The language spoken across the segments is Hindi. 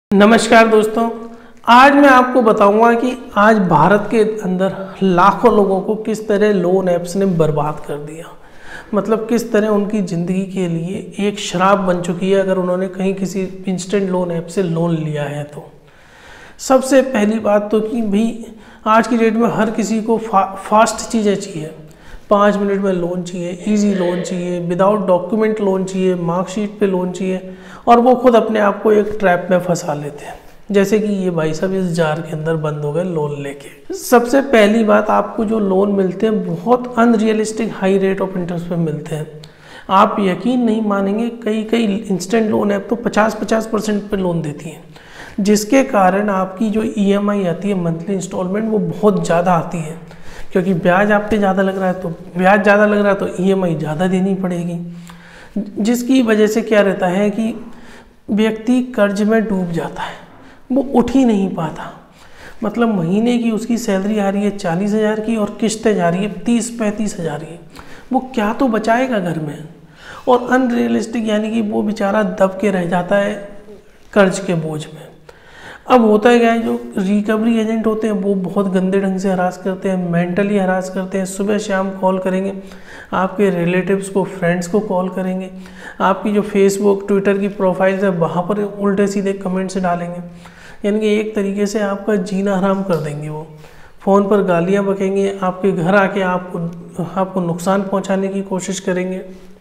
नमस्कार दोस्तों, आज मैं आपको बताऊंगा कि आज भारत के अंदर लाखों लोगों को किस तरह लोन ऐप्स ने बर्बाद कर दिया। मतलब किस तरह उनकी ज़िंदगी के लिए एक शराब बन चुकी है अगर उन्होंने कहीं किसी इंस्टेंट लोन ऐप से लोन लिया है तो। सबसे पहली बात तो कि भाई आज की डेट में हर किसी को फास्ट चीज़ें चाहिए। 5 मिनट में लोन चाहिए, इजी लोन चाहिए, विदाउट डॉक्यूमेंट लोन चाहिए, मार्कशीट पे लोन चाहिए, और वो खुद अपने आप को एक ट्रैप में फंसा लेते हैं। जैसे कि ये भाई साहब इस जार के अंदर बंद हो गए लोन लेके। सबसे पहली बात, आपको जो लोन मिलते हैं बहुत unrealistic high rate of interest पे मिलते हैं। आप यकीन नहीं मानेंगे, कई इंस्टेंट लोन ऐप तो 50% पे लोन देती हैं, जिसके कारण आपकी जो EMI आती है मंथली इंस्टॉलमेंट वो बहुत ज़्यादा आती है, क्योंकि ब्याज आप पे ज़्यादा लग रहा है, तो ब्याज ज़्यादा लग रहा है तो EMI ज़्यादा देनी पड़ेगी, जिसकी वजह से क्या रहता है कि व्यक्ति कर्ज में डूब जाता है, वो उठ ही नहीं पाता। मतलब महीने की उसकी सैलरी आ रही है 40,000 की और किस्तें जा रही है 30-35 हज़ार की, वो क्या तो बचाएगा घर में। और अनरियलिस्टिक यानी कि वो बेचारा दब के रह जाता है कर्ज के बोझ में। अब होता है क्या है, जो रिकवरी एजेंट होते हैं वो बहुत गंदे ढंग से हरास करते हैं, मेंटली हरास करते हैं। सुबह शाम कॉल करेंगे, आपके रिलेटिव्स को, फ्रेंड्स को कॉल करेंगे, आपकी जो फेसबुक ट्विटर की प्रोफाइल्स है वहाँ पर उल्टे सीधे कमेंट्स डालेंगे, यानी कि एक तरीके से आपका जीना हराम कर देंगे। वो फ़ोन पर गालियाँ बकेंगे, आपके घर आके आपको नुकसान पहुँचाने की कोशिश करेंगे।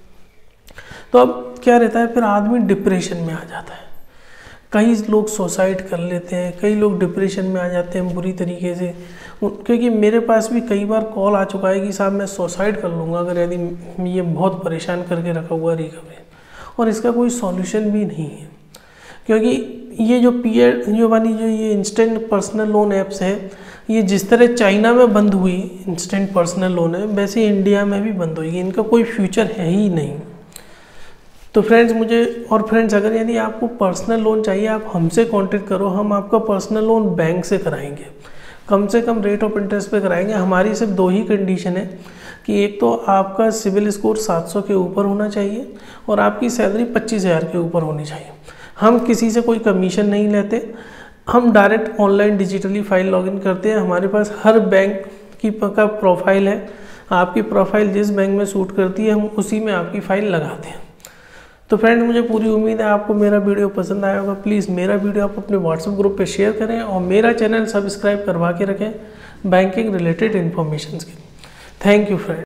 तो अब क्या रहता है, फिर आदमी डिप्रेशन में आ जाता है। कई लोग सुसाइड कर लेते हैं, कई लोग डिप्रेशन में आ जाते हैं बुरी तरीके से। क्योंकि मेरे पास भी कई बार कॉल आ चुका है कि साहब मैं सुसाइड कर लूँगा अगर यदि ये बहुत परेशान करके रखा हुआ रिकवरी, और इसका कोई सॉल्यूशन भी नहीं है। क्योंकि ये ये इंस्टेंट पर्सनल लोन ऐप्स है, ये जिस तरह चाइना में बंद हुई इंस्टेंट पर्सनल लोन है, वैसे इंडिया में भी बंद होगी। इनका कोई फ्यूचर है ही नहीं। तो फ्रेंड्स अगर यदि आपको पर्सनल लोन चाहिए, आप हमसे कांटेक्ट करो, हम आपका पर्सनल लोन बैंक से कराएंगे, कम से कम रेट ऑफ इंटरेस्ट पे कराएंगे। हमारी सिर्फ 2 ही कंडीशन है कि एक तो आपका सिविल स्कोर 700 के ऊपर होना चाहिए और आपकी सैलरी 25,000 के ऊपर होनी चाहिए। हम किसी से कोई कमीशन नहीं लेते, हम direct online digitally file login करते हैं। हमारे पास हर बैंक का प्रोफाइल है, आपकी प्रोफाइल जिस बैंक में सूट करती है हम उसी में आपकी फ़ाइल लगाते हैं। तो फ्रेंड, मुझे पूरी उम्मीद है आपको मेरा वीडियो पसंद आया होगा। प्लीज़ मेरा वीडियो आप अपने व्हाट्सएप ग्रुप पे शेयर करें और मेरा चैनल सब्सक्राइब करवा के रखें बैंकिंग रिलेटेड इन्फॉर्मेशन के लिए। Thank you friend.